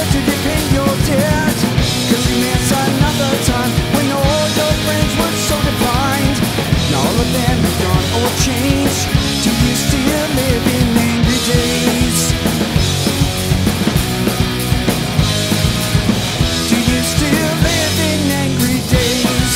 till you pay your debt. 'Cause you miss another time when all your friends were so defined. Now all of them have gone or changed. Do you still live in angry days? Do you still live in angry days?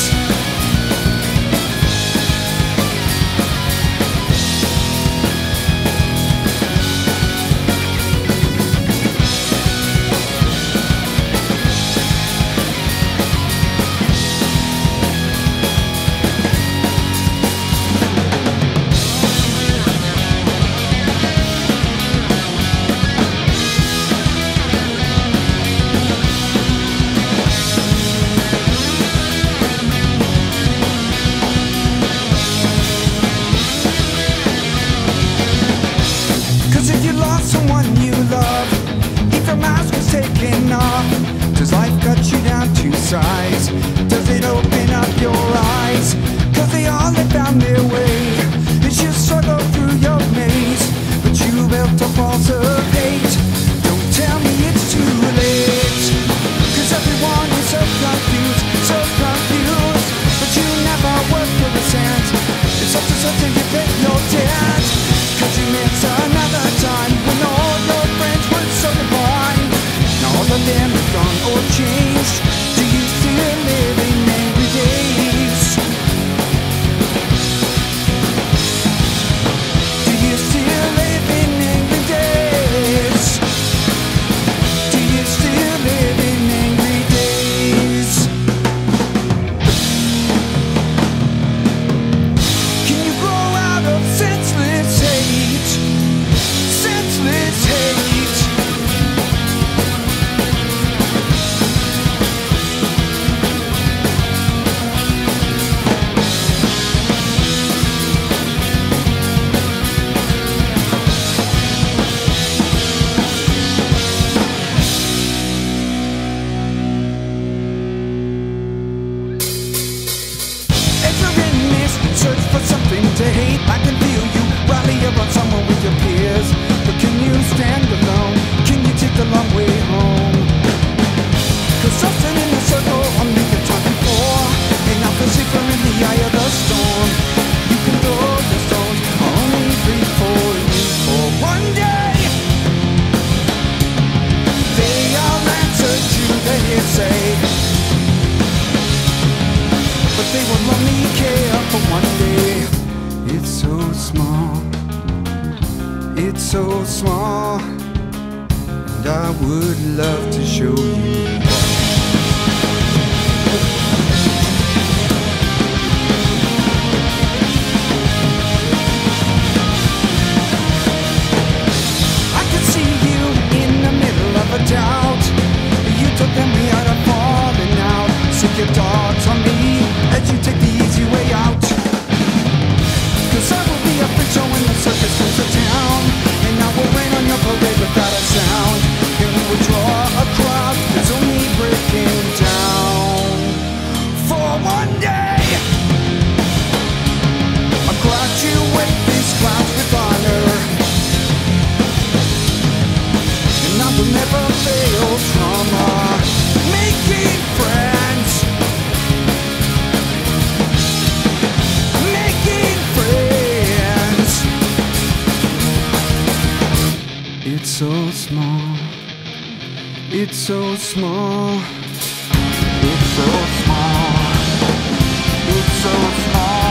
Someone you love, if your mask was taken off, does life cut you down to size? Does it open up your eyes? 'Cause they all have found their way as you struggle through your maze, but you built a false of hate. Don't tell me it's too late, 'cause everyone is so confused, but you never work for the cent. It's up to something you pay your debt. 'Cause you miss another time when all your friends were so divine. Now all of them have gone or changed. Do you still live in angry days? Do you still live in angry days? Do you still live in angry days? Can you grow out of senseless hate? Senseless hate. If you're in this search for something to hate, I can feel you rally around someone with your peers. But can you stand alone? Can you take the long way home? 'Cause something in the circle I'm leaving time before, and I feel safer in the eye of the storm. You can throw the stones, I'll only breathe for you for one day. They all answer to the hearsay, but they will only care for one day. It's so small, it's so small, and I would love to show you why. I can see you in the middle of a doubt. You took them me out of falling out. Sick your dogs on me as you take the easy way out. 'Cause I will be a freak show when the circus comes to town, and I will rain on your parade without a sound. And we will draw a crowd that's only breaking down for one day. I graduate these clouds with honor, and I will never fail trauma. Making friends, making friends. It's so small, it's so small, it's so small, it's so small.